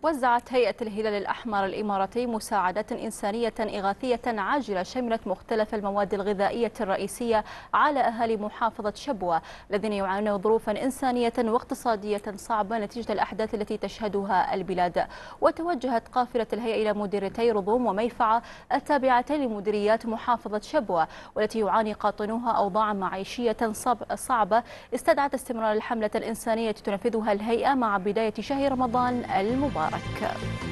وزعت هيئة الهلال الأحمر الإماراتي مساعدات إنسانية إغاثية عاجلة شملت مختلف المواد الغذائية الرئيسية على أهالي محافظة شبوة الذين يعانون ظروفا إنسانية واقتصادية صعبة نتيجة الأحداث التي تشهدها البلاد. وتوجهت قافلة الهيئة إلى مديريتي رضوم وميفعة التابعتين لمديريات محافظة شبوة والتي يعاني قاطنوها أوضاعا معيشية صعبة استدعت استمرار الحملة الإنسانية تنفذها الهيئة مع بداية شهر رمضان المبارك.